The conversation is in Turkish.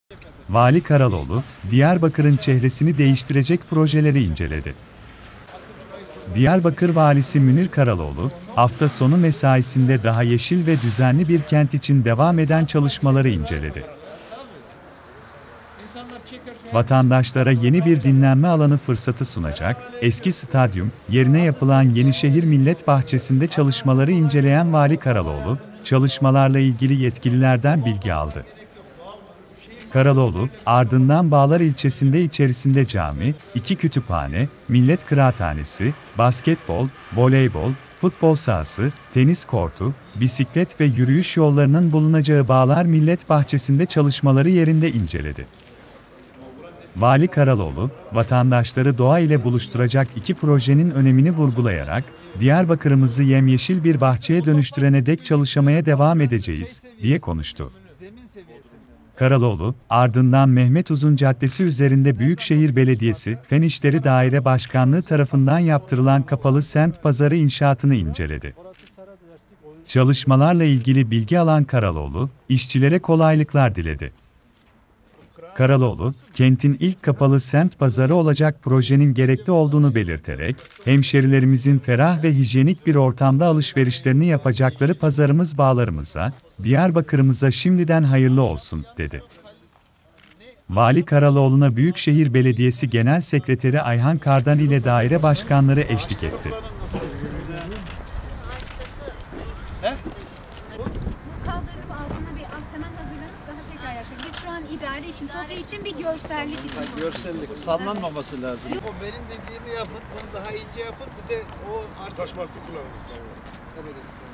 Vali Karaloğlu, Diyarbakır'ın çehresini değiştirecek projeleri inceledi. Diyarbakır Valisi Münir Karaloğlu, hafta sonu mesaisinde daha yeşil ve düzenli bir kent için devam eden çalışmaları inceledi. Vatandaşlara yeni bir dinlenme alanı fırsatı sunacak, eski stadyum, yerine yapılan Yenişehir Millet Bahçesi'nde çalışmaları inceleyen Vali Karaloğlu, çalışmalarla ilgili yetkililerden bilgi aldı. Karaloğlu, ardından Bağlar ilçesinde içerisinde cami, 2 kütüphane, millet kıraathanesi, basketbol, voleybol, futbol sahası, tenis kortu, bisiklet ve yürüyüş yollarının bulunacağı Bağlar Millet Bahçesi'nde çalışmaları yerinde inceledi. Vali Karaloğlu, vatandaşları doğa ile buluşturacak 2 projenin önemini vurgulayarak, Diyarbakır'ımızı yemyeşil bir bahçeye dönüştürene dek çalışmaya devam edeceğiz, diye konuştu. Karaloğlu, ardından Mehmet Uzun Caddesi üzerinde Büyükşehir Belediyesi, Fen İşleri Daire Başkanlığı tarafından yaptırılan kapalı semt pazarı inşaatını inceledi. Çalışmalarla ilgili bilgi alan Karaloğlu, işçilere kolaylıklar diledi. Karaloğlu, kentin ilk kapalı semt pazarı olacak projenin gerekli olduğunu belirterek, hemşerilerimizin ferah ve hijyenik bir ortamda alışverişlerini yapacakları pazarımız Bağlarımıza, Diyarbakır'ımıza şimdiden hayırlı olsun, dedi. Vali Karaloğlu'na Büyükşehir Belediyesi Genel Sekreteri Ayhan Kardan ile daire başkanları eşlik etti. Kaldırıp altına bir alt temel hazırlanıp daha tekrar yaşayacak. Biz şu an idare için, topu için bir görsellik için. Görsellik, sallanmaması lazım. O benim dediğimi yapın, bunu daha iyice yapın. Bir de o artık... Taş bastı kullanırız. Evet.